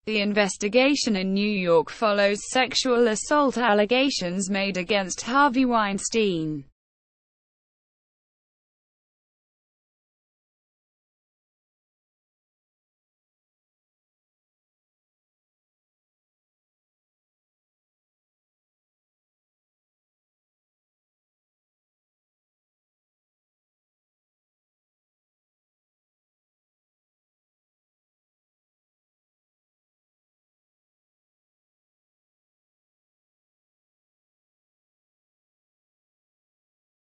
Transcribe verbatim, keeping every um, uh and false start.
The investigation in New York follows sexual assault allegations made against Harvey Weinstein.